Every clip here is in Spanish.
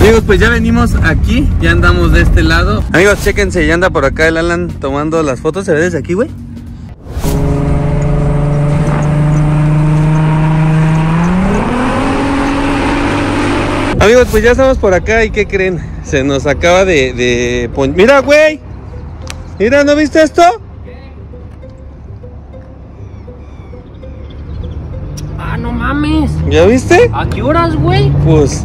Amigos, pues ya venimos aquí, ya andamos de este lado. Amigos, chéquense, ya anda por acá el Alan tomando las fotos. ¿Se ve desde aquí, güey? Amigos, pues ya estamos por acá y ¿qué creen? Se nos acaba de Mira, güey. Mira, ¿no viste esto? Ah, no mames. ¿Ya viste? ¿A qué horas, güey? Pues...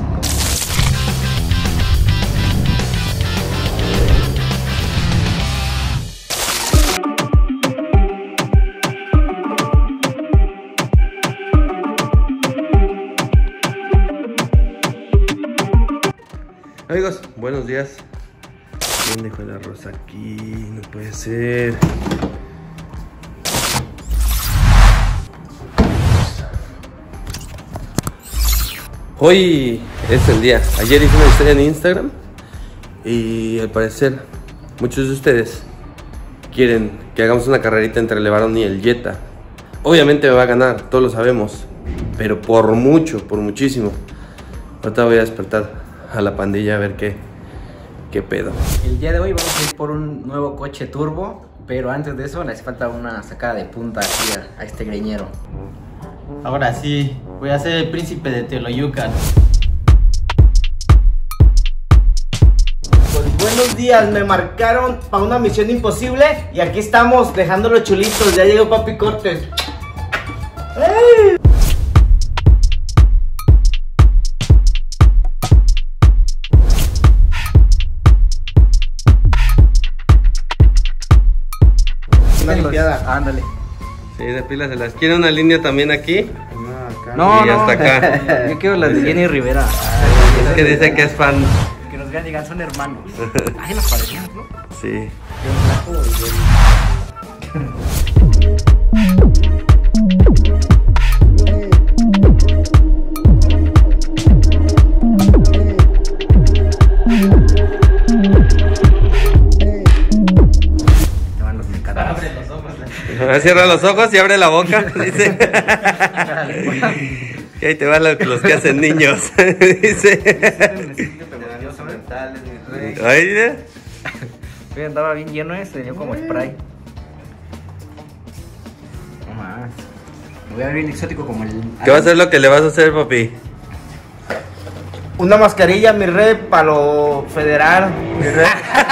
Amigos, buenos días. ¿Quién dejó el arroz aquí? No puede ser. Hoy es el día. Ayer hice una historia en Instagram y al parecer muchos de ustedes quieren que hagamos una carrerita entre el Levarón y el Jetta. Obviamente me va a ganar, todos lo sabemos, pero por mucho, por muchísimo. Ahorita voy a despertar a la pandilla a ver qué pedo. El día de hoy vamos a ir por un nuevo coche turbo, pero antes de eso les falta una sacada de punta aquí a este greñero. Ahora sí, voy a ser el príncipe de Teoloyucan. Pues buenos días, me marcaron para una misión imposible y aquí estamos dejando los chulitos, ya llegó Papi Cortes. ¡Ey! Una limpiada. Ándale. Sí, de pilas se las quiere una línea también aquí. No, y hasta acá. Yo quiero las de Jenny Rivera. Es que dice que es fan. Que nos vean y digan, son hermanos. Ay, nos parecemos, ¿no? Sí. Cierra los ojos y abre la boca, dice. Y ahí te van los que hacen niños, dice. Ahí, mira. Andaba bien lleno ese, dio como spray. No más. Me voy a ver bien exótico como el... ¿Qué va a ser lo que le vas a hacer, papi? Una mascarilla, mi rey, para lo federal. Mi rey.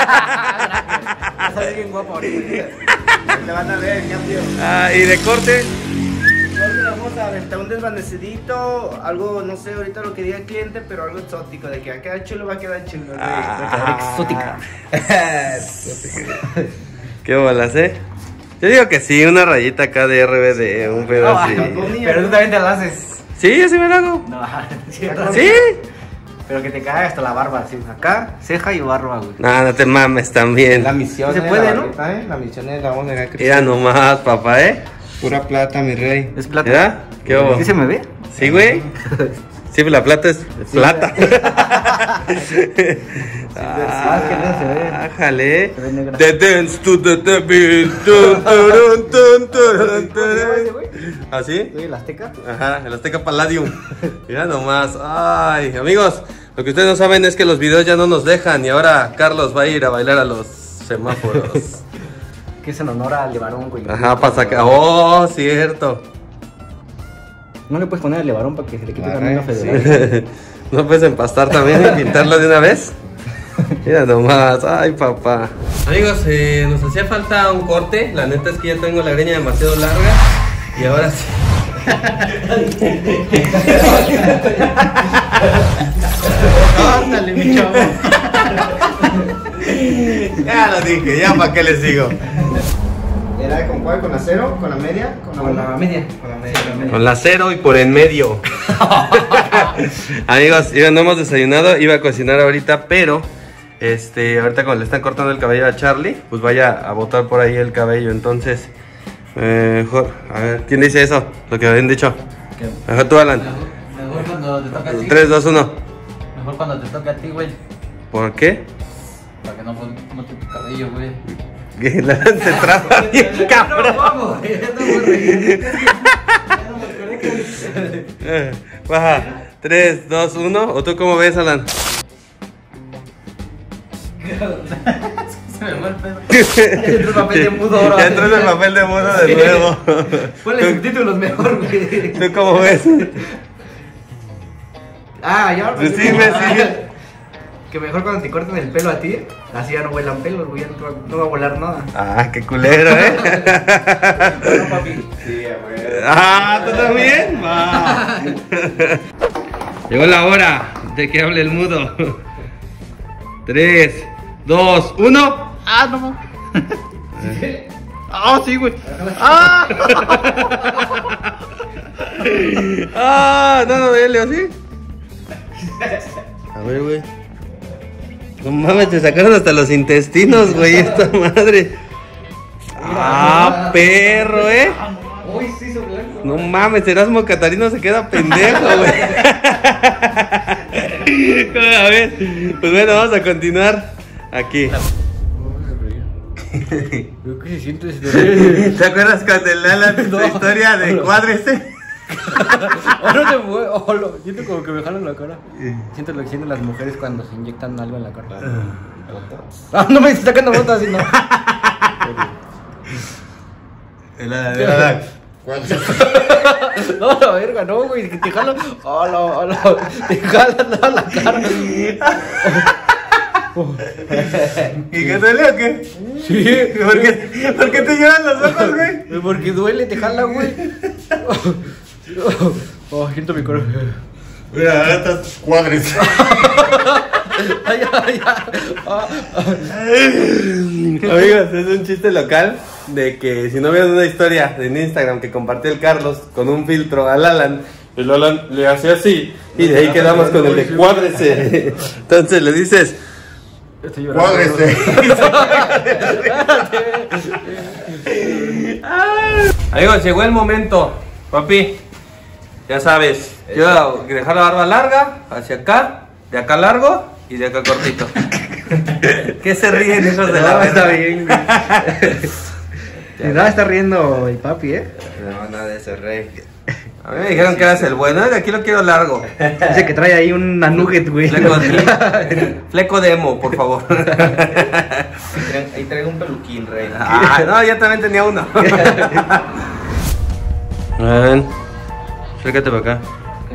Estás bien guapo ahorita. Te van a ver, ya, tío. Ah, ¿y de corte? Vamos a aventar un desvanecedito, algo, no sé, ahorita lo que diga el cliente, pero algo exótico, de que va a quedar chulo, va a quedar chulo. Exótica. ¿Qué bolas, Yo digo que sí, una rayita acá de RBD, un pedo así. Pero tú también te la haces. Sí, yo sí me la hago. No, ¿Sí? Pero que te caiga hasta la barba, así. Acá, ceja y barba, güey. No te mames también. La misión ¿Sí se puede, no? La misión es la vamos a dejar Mira nomás, papá, pura plata, mi rey. ¿Es plata? ¿Mira? ¿Qué hubo? ¿Sí se me ve? Sí, güey. Sí, la plata es plata. que no se ve. Ájale. Se ve negra. The dance to the devil. ¿Así? Oye, ¿la Azteca? Ajá, el Azteca Palladium. Mira nomás. Ay, amigos, lo que ustedes no saben es que los videos ya no nos dejan y ahora Carlos va a ir a bailar a los semáforos. Que es en honor al Levarón, güey. Ajá, para sacar. Oh, cierto. ¿No le puedes poner al Levarón para que se le quite también la federal? ¿No puedes empastar también y pintarlo de una vez? Mira nomás, ay papá. Amigos, nos hacía falta un corte. La neta es que ya tengo la greña demasiado larga. Y ahora sí. Ándale, mi chavo. Ya lo dije, ya para qué les digo. ¿Era con cuál? ¿Con la cero? ¿Con la media? Con la media. Con la media. Con la cero y por en medio. Amigos, no hemos desayunado. Iba a cocinar ahorita, pero ahorita cuando le están cortando el cabello a Charlie, pues vaya a botar por ahí el cabello. Entonces, mejor, a ver, ¿quién dice eso? Lo que habían dicho. Mejor tú, Alan. Mejor cuando te toca a ti. 3, 2, 1. Mejor cuando te toca a ti, güey. ¿Por qué? Para que no monte tu cabello, güey. Que la se traba bien, cabrón. Vamos, güey. Ya no voy a reír. Baja. 3, 2, 1. ¿O tú cómo ves, Alan? Se me fue el pedo. Ya entró el papel de mudo ahora. Ya entró el papel de mudo de nuevo. Ponle subtítulos mejor, güey. ¿Tú cómo ves? Ah, ya. Pues sí, me sigue. Que mejor cuando te corten el pelo a ti, así ya no vuelan pelos, güey, ya no va a volar nada. Ah, qué culero, No, papi. Sí, güey. Ah, ¿tú también? Va. Llegó la hora de que hable el mudo. 3, 2, 1. Ah, no mames. Ah, sí, güey. Ah. Ah, no, Leo, ¿sí? A ver, güey. No mames, te sacaron hasta los intestinos, güey, esta madre. Ah, perro, Uy, sí, hizo blanco. No mames, Erasmo Catarino se queda pendejo, güey. A ver, pues bueno, vamos a continuar aquí. Creo que se siente ¿Te acuerdas cuando el Alan la historia de Cuádrese? no te fue, siento como que me jalan la cara. Siento lo que sienten las mujeres cuando se inyectan algo en la cara. Ah, no me estoy sacando fotos así, no. El Alan. No, la verga, no, güey, que te jalan. Hola, te jalan toda la cara. ¿Y qué duele o qué? Sí. ¿Por qué te lloran los ojos, güey? Porque duele, te jala, güey. Siento mi corazón. Mira, ahora estás Cuádrese. Amigos, es un chiste local de que si no vieron una historia en Instagram que compartió el Carlos con un filtro al Alan, el Alan le hace así y de ahí quedamos con el de Cuádrese. Entonces le dices Cuádrese. Amigos, llegó el momento, papi. Ya sabes, yo dejar la barba larga hacia acá, de acá largo y de acá cortito. ¿Qué se ríen esos de la No, está verga? bien, güey. No, está riendo el papi, No, nada de ese rey. A mí me dijeron que eras el bueno, de aquí lo quiero largo. Dice que trae ahí una nugget, güey. Fleco de emo, por favor. Ahí traigo un peluquín, rey. Ah, no, yo también tenía uno. A ver, acércate para acá.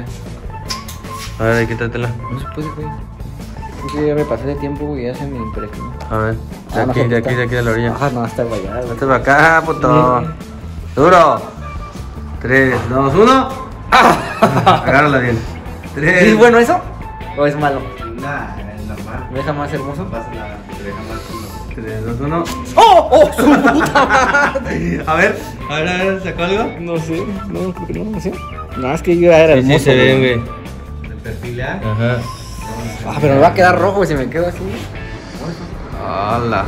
A ver, ahí quítatela. No se puede, güey. Es que ya me pasé de tiempo, güey, ya se me impresionó. A ver, de no, aquí, no, de aquí, de aquí de la orilla. Ah, no, está para allá, güey. Vete para acá, puto. Duro. 3, 2, 1. Agárrala bien. 3. ¿Sí es bueno eso? ¿O es malo? Nah, es normal. ¿Me deja más hermoso? No pasa nada, te deja más uno. 3, 2, 1. ¡Oh! ¡Su puta madre! A ver, ¿sacó algo? No sé, no, creo que no sé. No, es que yo era Sí, hermoso. sí se ven, güey. ¿De perfil A? Ajá. Ah, pero me va a quedar rojo si me quedo así. Hola.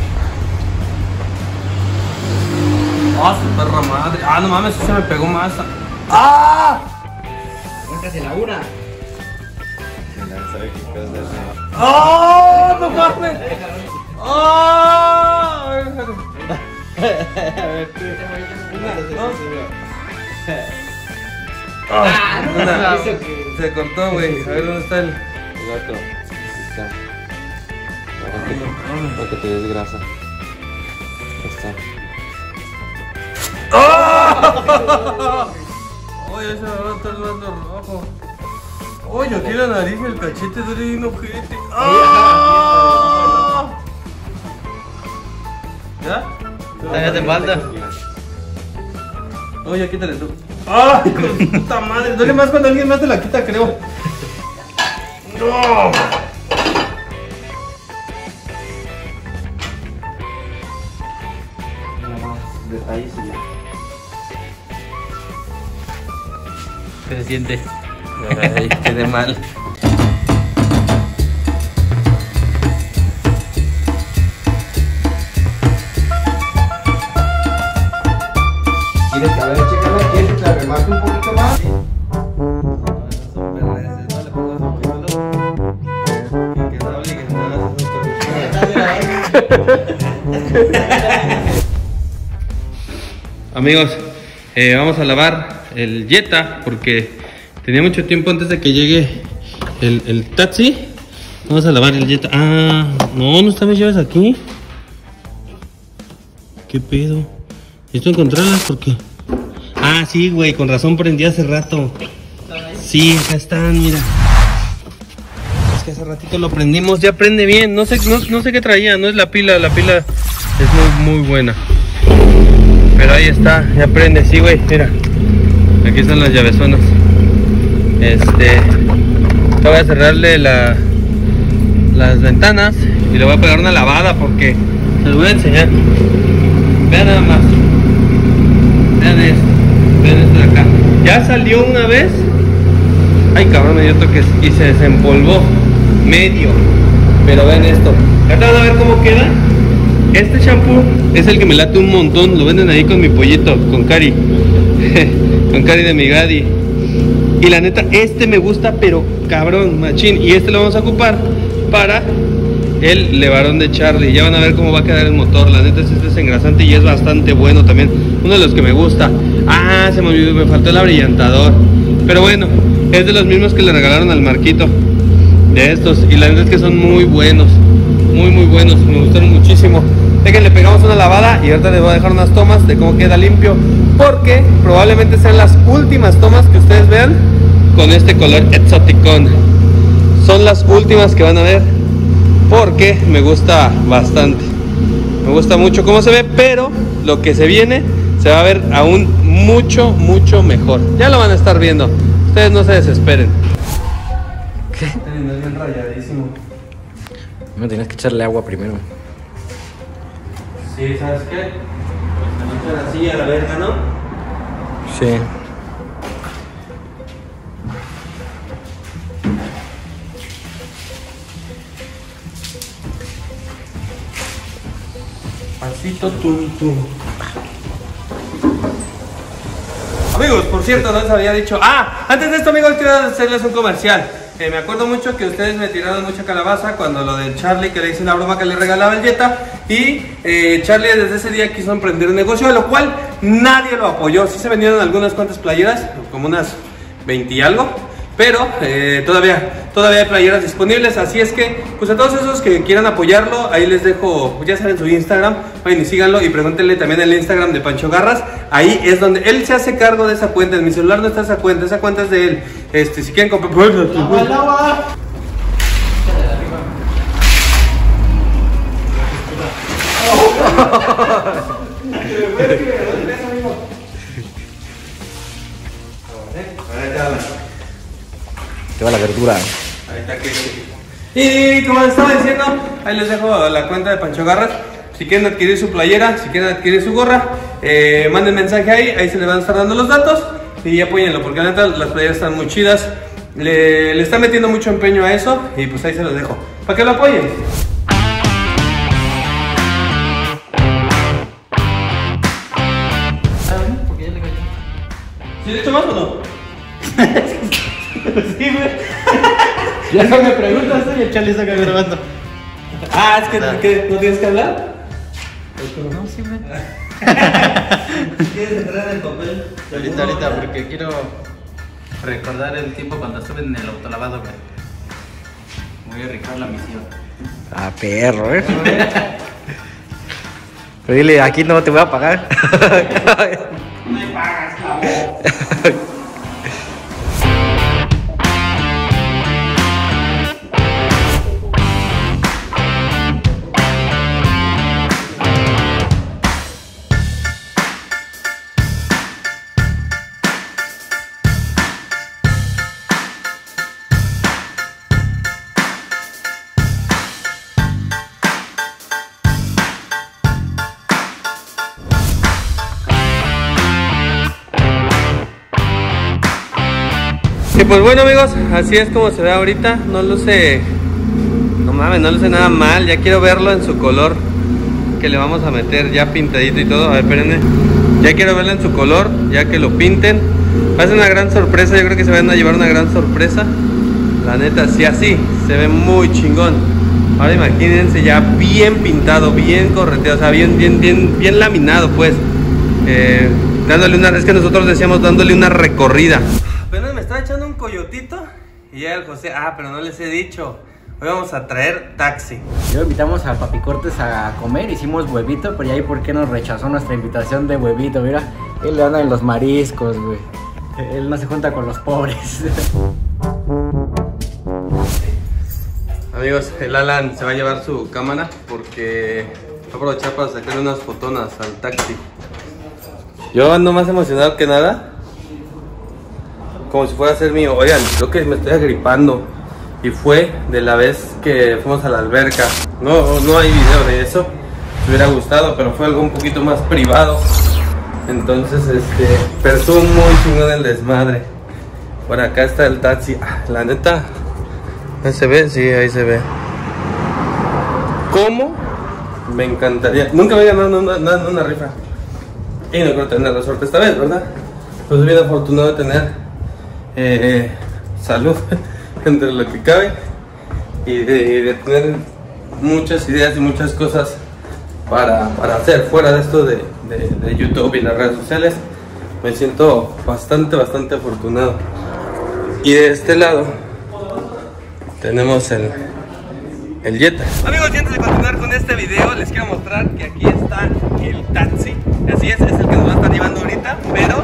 Ah, su perra madre. Ah, no mames, eso se me pegó más. ¡Ah! Cuéntase la una. ¡Ah! ¡No mames! ¡Ah! Una. Se cortó, güey. A ver dónde está el gato. Está. Para que te des grasa. Ahí está. Oye, ese ahora está el lado rojo. Oye, aquí la nariz y el cachete duele bien ojete. ¡Ah! ¿Ya? Todavía te falta. Oye, quítale tú. ¡Ay, hijo de puta madre! Duele más cuando alguien más te la quita, creo. ¡No! Detalles y ya. ¿Qué se siente? Ay, quedé mal. ¿Quieres que a ver, chécala? ¿Quieres que te la remarque un poquito más? Amigos, vamos a lavar el Jetta porque tenía mucho tiempo antes de que llegue el taxi Vamos a lavar el Jetta. Ah, no están mis llaves aquí. ¿Qué pedo? Necesito encontrarlas porque... Ah, sí, güey, con razón prendí hace rato. Sí, acá están, mira. Es que hace ratito lo prendimos, ya prende bien. No sé qué traía, no es la pila es muy buena. Pero ahí está, ya prende, sí, güey, mira. Aquí están las llavezonas. Voy a cerrarle las ventanas y le voy a pegar una lavada porque se los voy a enseñar. Vean nada más. Vean esto de acá. Ya salió una vez. Ay, cabrón, me dio toques y se desempolvó medio. Pero vean esto. Ahorita van a ver cómo queda. Este shampoo es el que me late un montón. Lo venden ahí con mi pollito, con Cari. Con Cari de mi Gadi. Y la neta, me gusta, pero cabrón, machín. Y lo vamos a ocupar para el levarón de Charlie. Ya van a ver cómo va a quedar el motor. La neta, es desengrasante y es bastante bueno también. Uno de los que me gusta. Ah, se me olvidó, me faltó el abrillantador. Pero bueno, es de los mismos que le regalaron al Marquito. De estos. Y la neta es que son muy buenos. Muy buenos. Me gustaron muchísimo. Le pegamos una lavada y ahorita les voy a dejar unas tomas de cómo queda limpio. Porque probablemente sean las últimas tomas que ustedes vean con este color exoticón. Son las últimas que van a ver. Porque me gusta bastante. Me gusta mucho cómo se ve, pero lo que se viene se va a ver aún mucho mejor. Ya lo van a estar viendo. Ustedes no se desesperen. ¿Qué? Es bien rayadísimo. No, tienes que echarle agua primero. Sí, ¿sabes qué? Se manchan así a la verga, ¿no? Sí. Pasito tum. Amigos, por cierto, no les había dicho. Ah, antes de esto, amigos, quiero hacerles un comercial. Me acuerdo mucho que ustedes me tiraron mucha calabaza cuando lo del Charlie, que le hice una broma que le regalaba el Jetta. Y Charlie desde ese día quiso emprender un negocio, a lo cual nadie lo apoyó. Sí se vendieron algunas cuantas playeras, como unas 20 y algo. Pero todavía hay playeras disponibles. Así es que, pues a todos esos que quieran apoyarlo, ahí les dejo, ya saben, su Instagram. Vayan y síganlo y pregúntenle también el Instagram de Pancho Garras. Ahí es donde él se hace cargo de esa cuenta. En mi celular no está esa cuenta es de él. Si quieren comprar... ¡Agua! Te va la verdura. Ahí está que... Y como les estaba diciendo, ahí les dejo la cuenta de Pancho Garras. Si quieren adquirir su playera, si quieren adquirir su gorra, manden mensaje ahí se les van a estar dando los datos y apóyenlo, porque la neta las playeras están muy chidas. Le están metiendo mucho empeño a eso y pues ahí se los dejo, para que lo apoyen. ¿Sí le echo más o no? Sí, güey. Ya no me preguntas, y el Charlie está grabando. Ah, es que ¿no tienes que hablar? No, sí, güey. ¿Quieres entrar en el papel? Ahorita, porque quiero recordar el tiempo cuando estuve en el autolavado, güey. Voy a rifar la misión. Ah, perro, Pero dile, aquí no te voy a pagar. No me pagas, cabrón. Y pues bueno, amigos, así es como se ve ahorita. No luce, no mames, no luce nada mal. Ya quiero verlo en su color que le vamos a meter ya pintadito y todo. A ver, espérenme. Ya quiero verlo en su color, ya que lo pinten. Va a ser una gran sorpresa, yo creo que se van a llevar una gran sorpresa. La neta, sí, así se ve muy chingón. Ahora imagínense ya bien pintado, bien correteado, o sea, bien laminado, pues. Dándole una, es que nosotros decíamos dándole una recorrida. Apenas me está echando un coyotito y ya el José, pero no les he dicho. Hoy vamos a traer taxi. Yo invitamos a Papi Cortes a comer, hicimos huevito, pero ya ahí por qué nos rechazó nuestra invitación de huevito, mira. Él le anda en los mariscos, güey. Él no se junta con los pobres. Amigos, el Alan se va a llevar su cámara porque va a aprovechar para sacarle unas fotonas al taxi. Yo ando más emocionado que nada, como si fuera a ser mío. Oigan, creo que me estoy agripando. Y fue de la vez que fuimos a la alberca. No hay video de eso. Me hubiera gustado, pero fue algo un poquito más privado. Entonces, pero estuvo muy chingón el desmadre. Por acá está el taxi. La neta, ¿ahí se ve? Sí, ahí se ve. ¿Cómo? Me encantaría. Nunca me he ganado una rifa. Y no creo tener la suerte esta vez, ¿verdad? Pues bien afortunado de tener salud entre lo que cabe y de tener muchas ideas y muchas cosas para hacer fuera de esto de YouTube y las redes sociales. Me siento bastante afortunado. Y de este lado tenemos el Jetta. Amigos, y antes de continuar con este video, les quiero mostrar que aquí está el taxi. Así es el que nos va a estar llevando ahorita, pero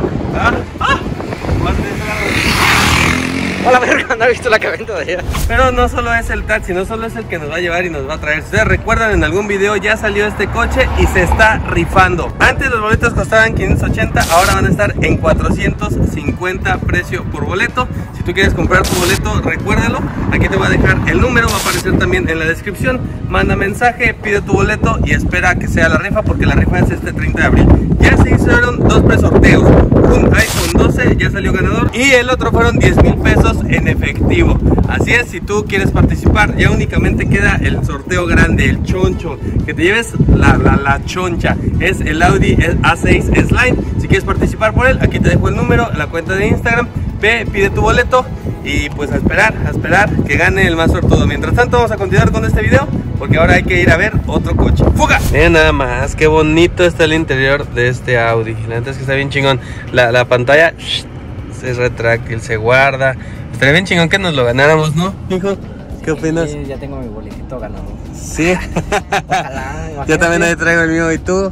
Hola, verga, no he visto la cabeza de allá. Pero no solo es el taxi, no solo es el que nos va a llevar y nos va a traer. Si ustedes recuerdan, en algún video ya salió este coche y se está rifando. Antes los boletos costaban 580, ahora van a estar en 450 precio por boleto. Si tú quieres comprar tu boleto, recuérdalo. Aquí te voy a dejar el número, va a aparecer también en la descripción. Manda mensaje, pide tu boleto y espera que sea la rifa, porque la rifa es este 30 de abril. Ya se hicieron dos presorteos. Un iPhone 12 ya salió ganador y el otro fueron 10,000 pesos en efectivo. Así es, si tú quieres participar, ya únicamente queda el sorteo grande, el choncho, que te lleves la choncha. Es el Audi A6 S-Line. Si quieres participar por él, aquí te dejo el número, la cuenta de Instagram. Ve, pide tu boleto y pues a esperar que gane el más sortudo. Mientras tanto, vamos a continuar con este video porque ahora hay que ir a ver otro coche. ¡Fuga! Miren nada más, qué bonito está el interior de este Audi. La neta es que está bien chingón. La pantalla se retráctil, se guarda. Estaría bien chingón que nos lo ganáramos, ¿no, hijo? ¿Qué opinas? Sí, ya tengo mi boletito ganador. Sí. Ojalá. Yo también ahí traigo el mío, ¿y tú?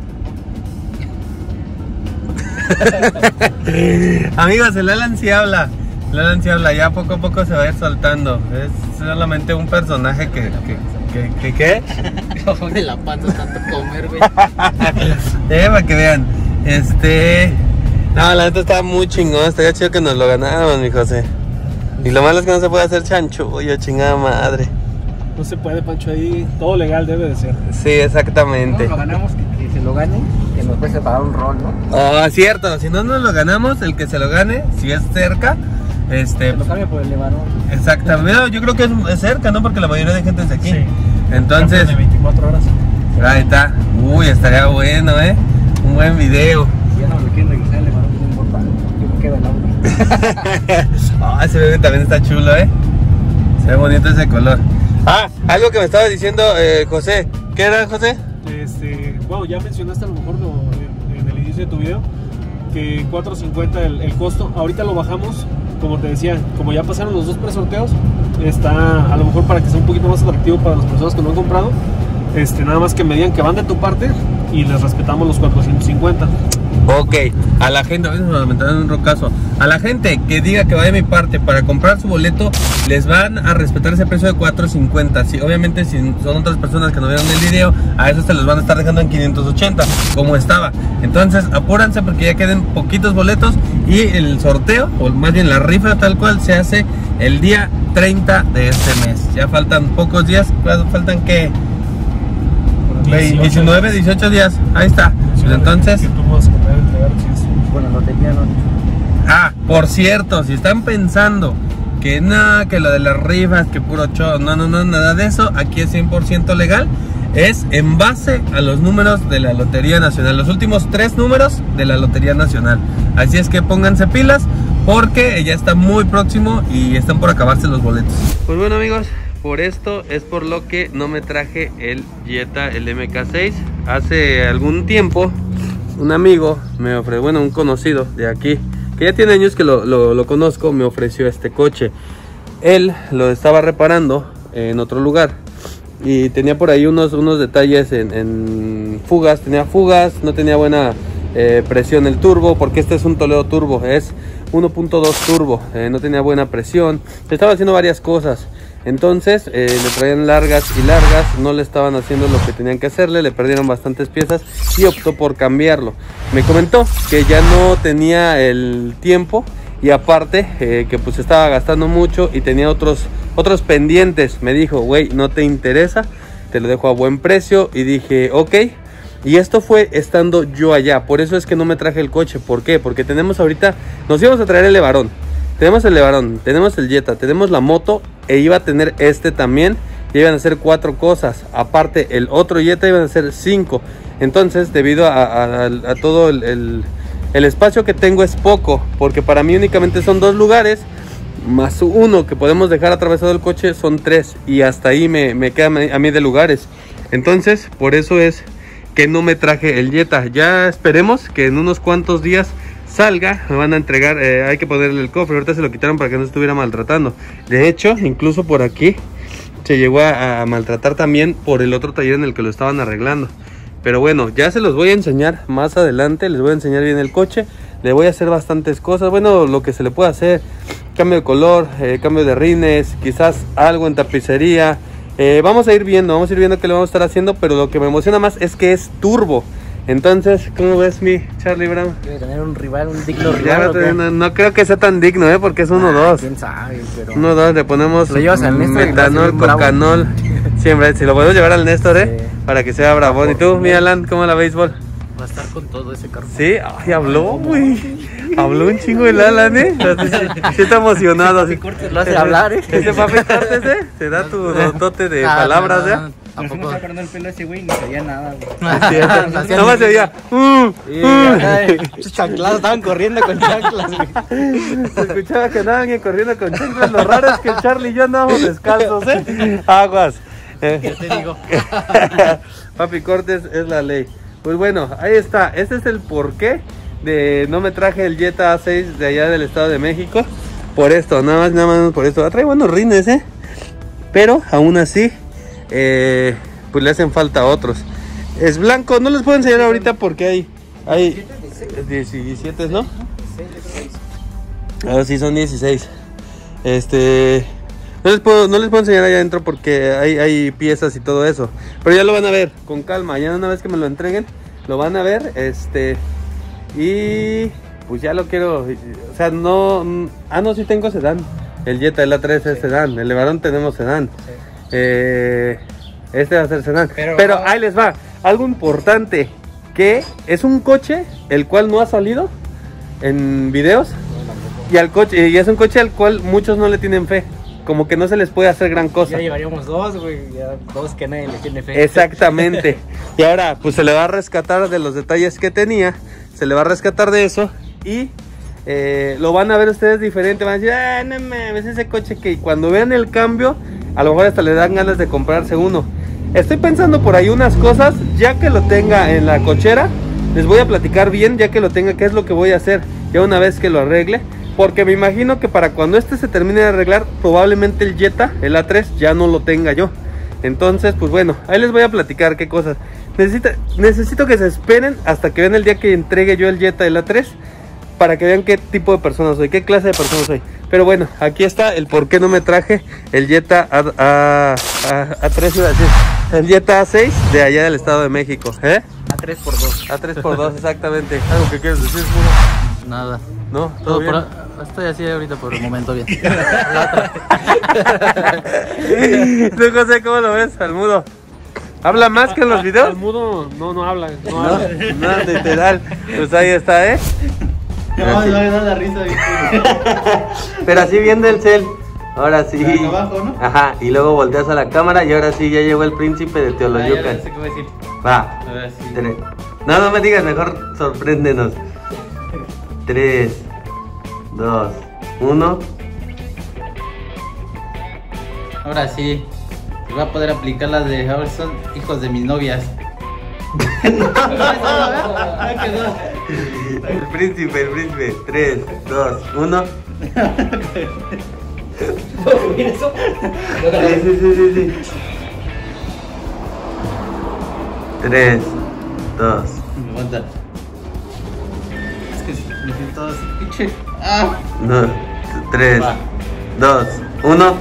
Amigos, el Alan sí habla. El Alan sí habla, ya poco a poco se va a ir soltando. Es solamente un personaje que ¿qué? No me la panza tanto comer, güey. Para que vean. No, la neta estaba muy chingón. Estaría chido que nos lo ganáramos, mi José. Y lo malo es que no se puede hacer chanchullo, chingada madre. No se puede, Pancho, ahí todo legal debe de ser. Sí, exactamente. No, lo ganamos, que se lo gane, que nos puede separar un rol, ¿no? Oh, cierto, si no nos lo ganamos, el que se lo gane, si es cerca, se lo cambia por el Levarón. Exactamente, yo creo que es cerca, ¿no? Porque la mayoría de gente es de aquí. Sí. Entonces, de 24 horas. Ahí está. Uy, estaría bueno, un buen video. Si ya no lo quieren regresar el Levarón, no importa. Yo me quedo en Audi. Ese bebé también está chulo, se ve bonito ese color. Algo que me estaba diciendo José. ¿Qué era, José? Bueno, ya mencionaste a lo mejor en el inicio de tu video que 450 el costo. Ahorita lo bajamos, como te decía, como ya pasaron los dos presorteos, está a lo mejor para que sea un poquito más atractivo para las personas que lo han comprado. Nada más que me digan que van de tu parte y les respetamos los 450. Ok, a la gente, a veces nos aventaron un rocazo. A la gente que diga que va de mi parte para comprar su boleto, les van a respetar ese precio de 450. Sí, obviamente si son otras personas que no vieron el video, a esos se los van a estar dejando en 580, como estaba. Entonces apúrense porque ya queden poquitos boletos y el sorteo, o más bien la rifa tal cual, se hace el día 30 de este mes. Ya faltan pocos días, faltan que 19, 18 días, ahí está. Pues entonces, bueno, lotería no. Por cierto, si están pensando que nada, que lo de las rifas, que puro show, no, nada de eso, aquí es 100% legal. Es en base a los números de la Lotería Nacional, los últimos 3 números de la Lotería Nacional. Así es que pónganse pilas porque ya está muy próximo y están por acabarse los boletos. Pues bueno, amigos, por esto es por lo que no me traje el Jetta, el MK6. Hace algún tiempo un amigo me ofreció, bueno, un conocido de aquí, que ya tiene años que lo conozco, me ofreció este coche. Él lo estaba reparando en otro lugar. Y tenía por ahí unos detalles en fugas. Tenía fugas, no tenía buena presión el turbo, porque este es un Toledo turbo, es 1.2 turbo, no tenía buena presión. Estaba haciendo varias cosas. Entonces le traían largas y largas, no le estaban haciendo lo que tenían que hacerle, le perdieron bastantes piezas y optó por cambiarlo. Me comentó que ya no tenía el tiempo y aparte que pues estaba gastando mucho y tenía otros pendientes. Me dijo, güey, no te interesa, te lo dejo a buen precio. Y dije, ok. Y esto fue estando yo allá, por eso es que no me traje el coche. ¿Por qué? Porque tenemos ahorita, nos íbamos a traer el Levarón. Tenemos el Levarón, tenemos el Jetta, tenemos la moto e iba a tener este también. Y iban a ser 4 cosas. Aparte el otro Jetta iban a ser 5. Entonces debido a todo el espacio que tengo es poco, porque para mí únicamente son 2 lugares más uno que podemos dejar atravesado el coche, son 3. Y hasta ahí me queda a mí de lugares. Entonces por eso es que no me traje el Jetta. Ya esperemos que en unos cuantos días salga, me van a entregar, hay que ponerle el cofre. Ahorita se lo quitaron para que no estuviera maltratando. De hecho, incluso por aquí se llegó a maltratar también por el otro taller en el que lo estaban arreglando. Pero bueno, ya se los voy a enseñar más adelante. Les voy a enseñar bien el coche. Le voy a hacer bastantes cosas. Bueno, lo que se le puede hacer. Cambio de color, cambio de rines, quizás algo en tapicería. Vamos a ir viendo qué le vamos a estar haciendo. Pero lo que me emociona más es que es turbo. Entonces, ¿cómo ves mi Charlie Brown? Debe tener un rival, un digno rival. No creo que sea tan digno, porque es 1-2. Quién sabe, pero 1-2, le ponemos lo llevas al Néstor, metanol, cocanol. Siempre, si lo podemos llevar al Néstor, sí, para que sea bravón. ¿Y tú, mi Alan, cómo la béisbol? Va a estar con todo ese carro. Sí, ay, habló, güey. Habló un chingo el Alan, Sí está emocionado. Papi Cortes lo hace hablar, Ese Papi Cortes, te da tu dote de palabras, ¿ya? ¿A poco? Me cortando el pelo ese güey y ni sabía nada, güey. Nada más se veía. Chanclas, estaban corriendo con chanclas, güey. Se escuchaba que andaban corriendo con chanclas. Lo raro es que el Charlie y yo andábamos descalzos, Aguas. ¿Qué te digo? Papi Cortes es la ley. Pues bueno, ahí está. Este es el porqué de no me traje el Jetta A6 de allá del Estado de México. Por esto, nada más por esto. Trae buenos rines, pero aún así pues le hacen falta otros. Es blanco, no les puedo enseñar ahorita porque hay 17, ¿no? Ahora sí son 16. No les puedo enseñar allá adentro porque hay piezas y todo eso. Pero ya lo van a ver con calma. Ya una vez que me lo entreguen, lo van a ver. Y pues ya lo quiero. O sea, no. No, sí tengo sedán. El Jetta, el A3 es sedán. El Levarón tenemos sedán. Este va a ser sedán. Pero ahí les va. Algo importante. Que es un coche el cual no ha salido en videos. Y es un coche al cual muchos no le tienen fe. Como que no se les puede hacer gran cosa. Ya llevaríamos 2, güey. Ya 2 que nadie le tiene fe. Exactamente. Y ahora, pues se le va a rescatar de los detalles que tenía. Se le va a rescatar de eso. Y lo van a ver ustedes diferente. Van a decir, no mames, ese coche que cuando vean el cambio, a lo mejor hasta le dan ganas de comprarse uno. Estoy pensando por ahí unas cosas. Ya que lo tenga en la cochera, les voy a platicar bien. Ya que lo tenga, qué es lo que voy a hacer. Ya una vez que lo arregle. Porque me imagino que para cuando este se termine de arreglar, probablemente el Jetta, el A3, ya no lo tenga yo. Entonces, pues bueno, ahí les voy a platicar qué cosas. Necesito que se esperen hasta que vean el día que entregue yo el Jetta, el A3, para que vean qué tipo de persona soy, qué clase de persona soy. Pero bueno, aquí está el por qué no me traje el Jetta A3, iba a decir, el Jetta A6 de allá del Estado de México. A3x2. A3x2, exactamente. ¿Algo que quieres decir, Mudo? Nada. ¿No? ¿Todo bien? Estoy así ahorita por el momento bien. ¿Tú, José, cómo lo ves al Mudo? ¿Habla más que en los videos? El Mudo no habla. No, literal. Pues ahí está, No, le da la risa. Pero así viendo el cel. Ahora sí. Abajo, ¿no? Ajá, y luego volteas a la cámara y ahora sí ya llegó el príncipe de Teoloyucan. Ya sé qué voy a decir. Va. Ahora sí. No me digas, mejor sorpréndenos. 3, 2, 1. Ahora sí. Voy a poder aplicar las de ahora son hijos de mis novias. El príncipe. 3, 2, 1. ¿Puedo subir eso? Sí. 3, 2. Me aguanta. Es que me siento así, pinche. ¡Ah! 3, Va. 2, 1.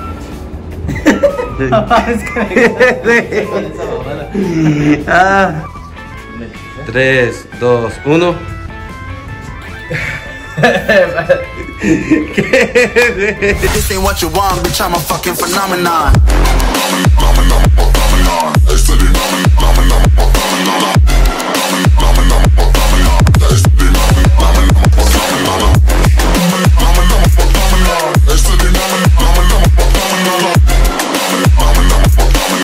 Es que con esa mamada. 3, 2, 1. This ain't what you want, bitch, I'm a fucking phenomenon.